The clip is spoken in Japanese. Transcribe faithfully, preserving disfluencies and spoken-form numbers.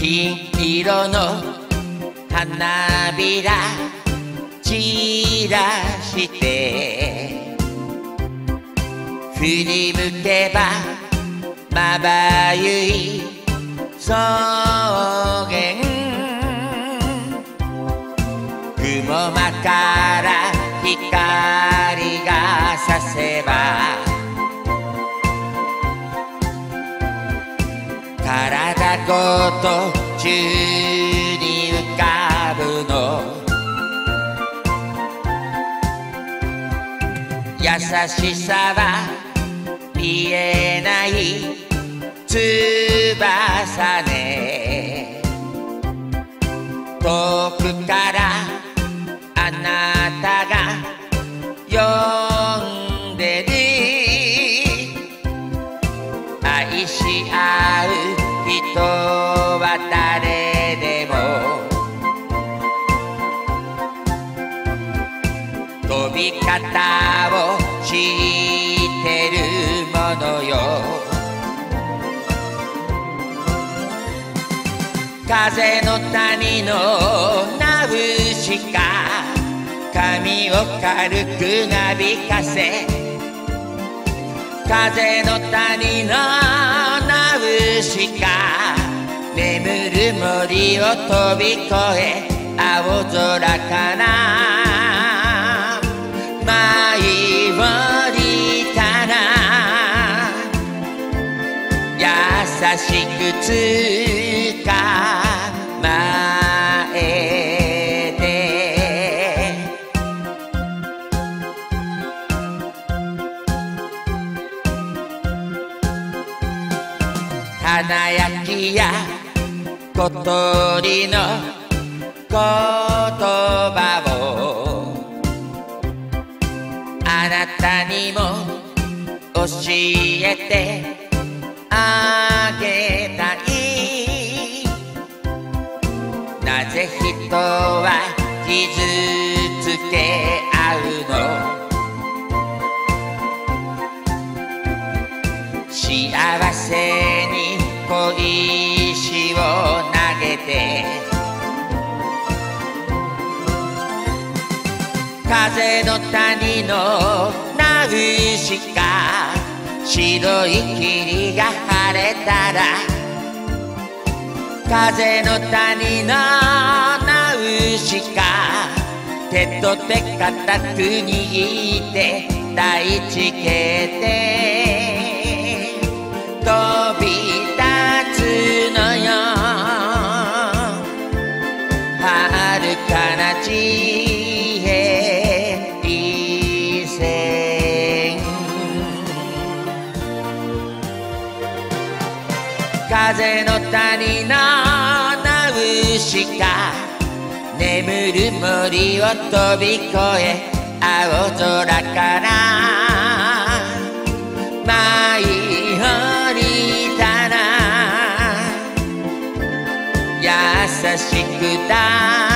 金色の花びら散らして振り向けばまばゆい草原雲間から光がさせば体ごと宙に浮かぶの優しさは見えない翼ね遠くからあなたが呼んでる愛し合う人は誰でも飛び方を知ってるものよ風の谷のナウシカ髪を軽くなびかせ風の谷のナウシカ眠る森を飛び越え青空かな舞い降りたら優しくつかまえて華やきや小鳥の言葉をあなたにも教えてあげたいなぜ人は傷つけ合うの幸せに小石を投げて風の谷のナウシカ白い霧が晴れたら風の谷のナウシカ手と手固く握って抱いちけて飛び立つのよ遥かな地平線風の谷のナウシカ眠る森を飛び越え青空から舞い降りたら優しくだ